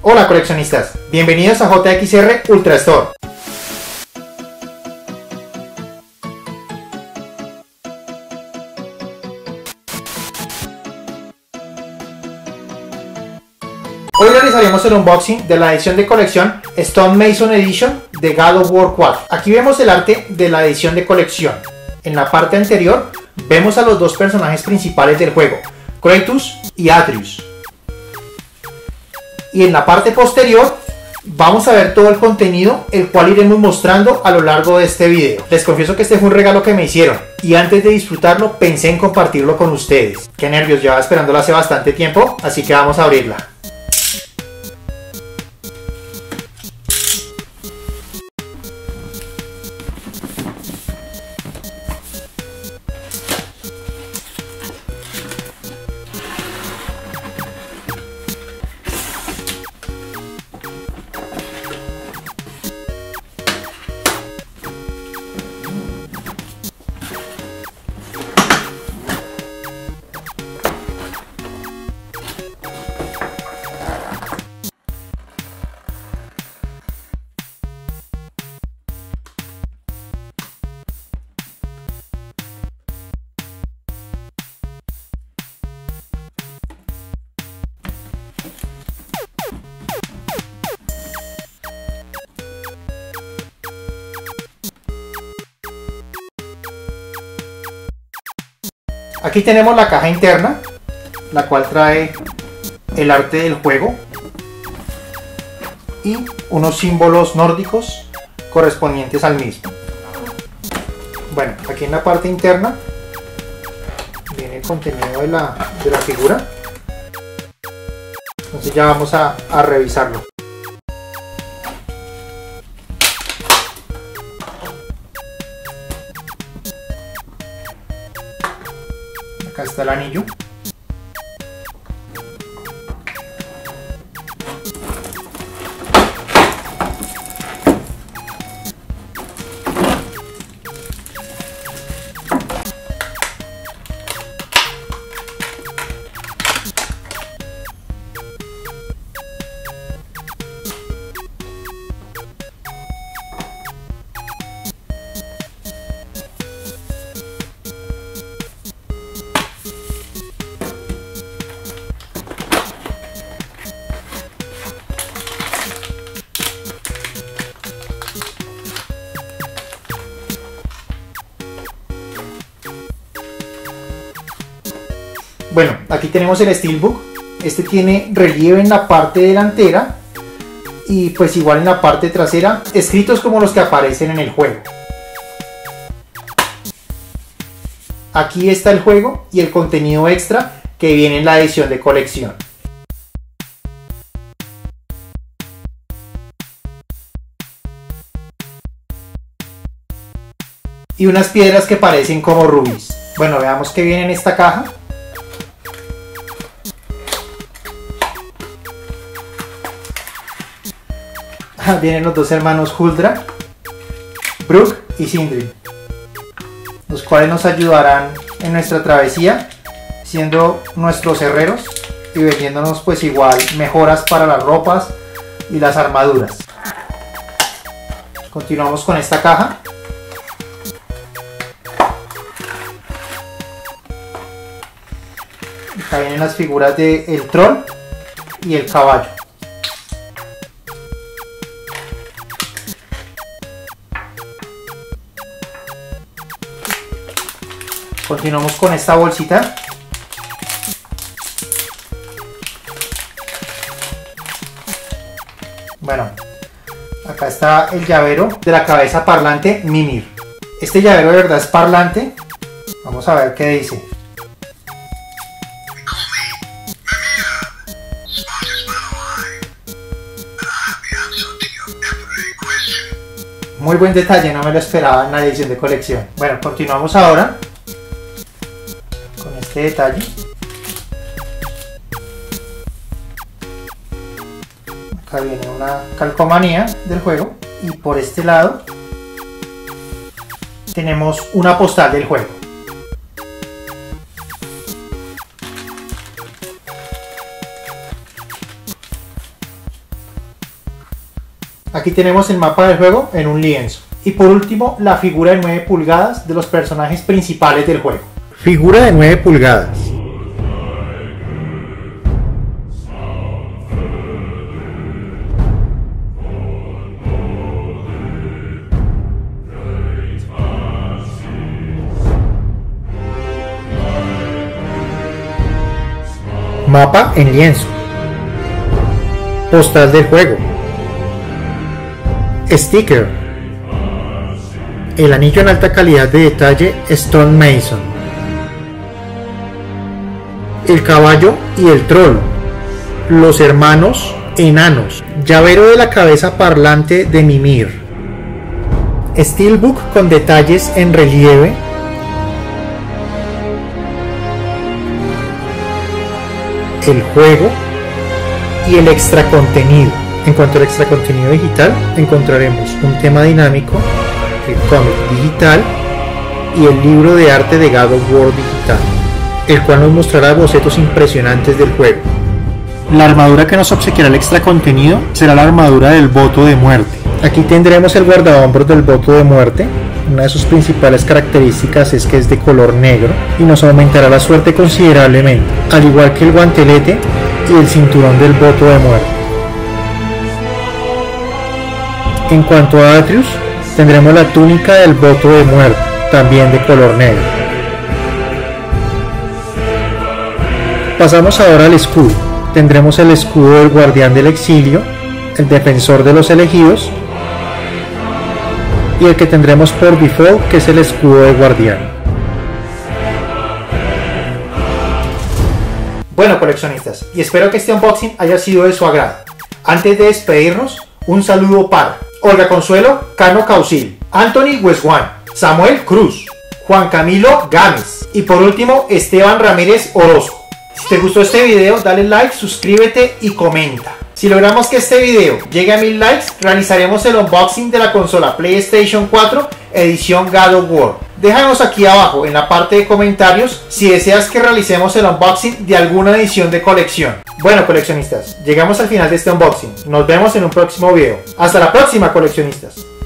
Hola coleccionistas, bienvenidos a JXR Ultra Store. Hoy realizaremos el unboxing de la edición de colección Stone Mason Edition de God of War 4. Aquí vemos el arte de la edición de colección. En la parte anterior vemos a los dos personajes principales del juego, Kratos y Atreus. Y en la parte posterior vamos a ver todo el contenido, el cual iremos mostrando a lo largo de este video. Les confieso que este fue un regalo que me hicieron y antes de disfrutarlo pensé en compartirlo con ustedes. Qué nervios, llevaba esperándolo hace bastante tiempo, así que vamos a abrirla. Aquí tenemos la caja interna, la cual trae el arte del juego y unos símbolos nórdicos correspondientes al mismo. Bueno, aquí en la parte interna viene el contenido de la figura, entonces ya vamos a revisarlo. Acá está el anillo. Bueno, aquí tenemos el Steelbook. Este tiene relieve en la parte delantera y pues igual en la parte trasera, escritos como los que aparecen en el juego. Aquí está el juego y el contenido extra que viene en la edición de colección. Y unas piedras que parecen como rubíes. Bueno, veamos qué viene en esta caja. Vienen los dos hermanos Huldra, Brooke y Sindri, los cuales nos ayudarán en nuestra travesía, siendo nuestros herreros y vendiéndonos pues igual mejoras para las ropas y las armaduras. Continuamos con esta caja. Acá vienen las figuras de el troll y el caballo. Continuamos con esta bolsita. Bueno, acá está el llavero de la cabeza parlante Mimir. Este llavero de verdad es parlante. Vamos a ver qué dice. Muy buen detalle, no me lo esperaba en la edición de colección. Bueno, continuamos ahora con este detalle. Acá viene una calcomanía del juego y por este lado tenemos una postal del juego. Aquí tenemos el mapa del juego en un lienzo. Y por último, la figura de 9 pulgadas de los personajes principales del juego. Figura de 9 pulgadas. Mapa en lienzo. Postal del juego. Sticker. El anillo en alta calidad de detalle Stone Mason. El caballo y el troll. Los hermanos enanos. Llavero de la cabeza parlante de Mimir. Steelbook con detalles en relieve. El juego y el extra contenido. En cuanto al extra contenido digital, encontraremos un tema dinámico, el cómic digital y el libro de arte de God of War digital, el cual nos mostrará bocetos impresionantes del juego. La armadura que nos obsequiará el extra contenido será la armadura del voto de muerte. Aquí tendremos el guardahombros del voto de muerte. Una de sus principales características es que es de color negro y nos aumentará la suerte considerablemente, al igual que el guantelete y el cinturón del voto de muerte. En cuanto a Atreus, tendremos la túnica del voto de muerte, también de color negro. Pasamos ahora al escudo. Tendremos el escudo del guardián del exilio, el defensor de los elegidos, y el que tendremos por default, que es el escudo de guardián. Bueno, coleccionistas, y espero que este unboxing haya sido de su agrado. Antes de despedirnos, un saludo para Olga Consuelo Cano Causil, Anthony Westwan, Samuel Cruz, Juan Camilo Gámez y por último Esteban Ramírez Orozco. Si te gustó este video, dale like, suscríbete y comenta. Si logramos que este video llegue a 1000 likes, realizaremos el unboxing de la consola PlayStation 4 edición God of War. Déjanos aquí abajo en la parte de comentarios si deseas que realicemos el unboxing de alguna edición de colección. Bueno, coleccionistas, llegamos al final de este unboxing. Nos vemos en un próximo video. Hasta la próxima, coleccionistas.